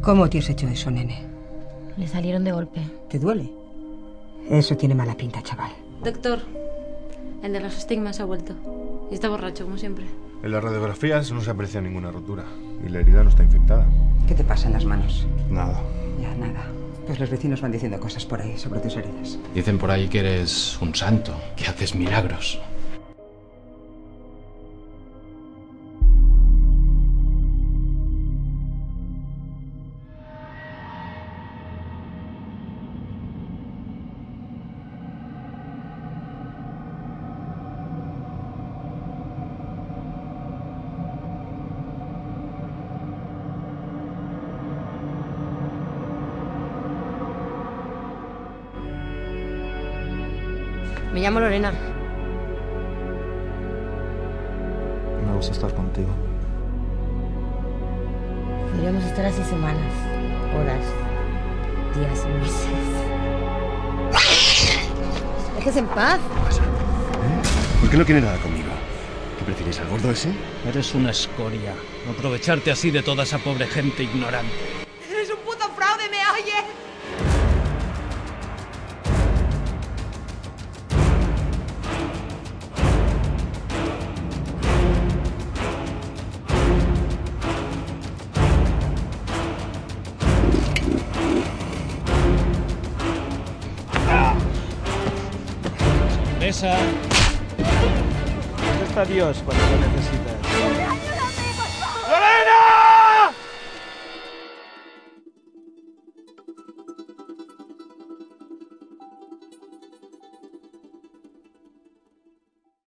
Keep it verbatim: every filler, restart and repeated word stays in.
¿Cómo te has hecho eso, nene? Le salieron de golpe. ¿Te duele? Eso tiene mala pinta, chaval. Doctor, el de los estigmas ha vuelto. Y está borracho, como siempre. En las radiografías no se aprecia ninguna rotura. Y la herida no está infectada. ¿Qué te pasa en las manos? Nada. Ya, nada. Pues los vecinos van diciendo cosas por ahí sobre tus heridas. Dicen por ahí que eres un santo, que haces milagros. Me llamo Lorena. Me gusta estar contigo. Podríamos estar así semanas, horas, días, meses. ¡Déjese en paz! ¿Qué pasa? ¿Eh? ¿Por qué no quiere nada conmigo? ¿Qué prefieres, al gordo ese? Eres una escoria. Aprovecharte así de toda esa pobre gente ignorante. ¡Eres un puto fraude, me oyes! Esa. ¿Dónde está Dios cuando lo necesitas?